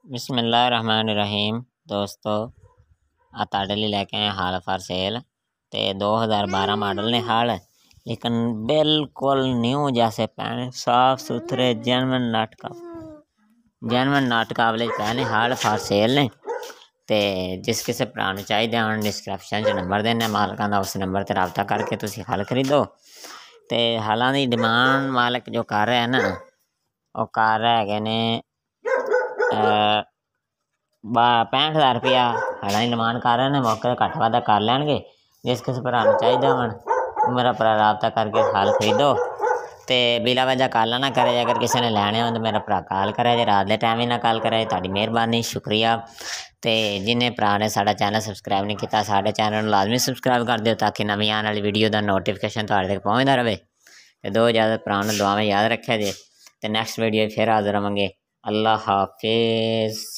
बिस्मिल्लाहिर्रहमानिर्रहीम। दोस्तों ਤੁਹਾਡੇ ਲਈ ਲੈ ਕੇ ਆਏ ਹਾਲ ਫਾਰ ਸੇਲ ਤੇ 2012 मॉडल ने हाल लेकिन बिल्कुल न्यू जैसे पैने साफ सुथरे जेनवन नाटकावले पैने हाल फार सेल ने ते जिस किसी भरा नूं चाहिदे होण डिस्क्रिप्शन च नंबर देने मालकां दा उस नंबर ते राबता करके तुसीं हल खरीदो। ते हालां दी डिमांड मालक जो कर रहे हैं ना वो कर रहे हैगे ने 65,000 रुपया हालां दी डिमांड कर रहे हैं। मौके घट वाधा कर लैणगे। जिस किसी भरा नूं चाहिदा होण मेरा भरा राबता करके हल खरीदो ते बिला वजह कॉल ना करे। अगर किसी ने लैने हो तो मेरा भरा कॉल करे जे रात के टाइम ही ना कॉल करे। तुहाडी मेहरबानी शुक्रिया। ते जिन्हें भरा ने साडा चैनल सबसक्राइब नहीं किया साडे चैनल नूं लाजमी सबसक्राइब कर दिओ ताकि नवीं आने वाली वीडियो का नोटिफिकेशन तुहाडे तक पहुँचता रहे। ते दो इजाजत भरा नूं दुआवें याद रखिया जे ते नैक्सट वीडियो फिर हाज़र होवांगे। अल्लाह हाफिज़।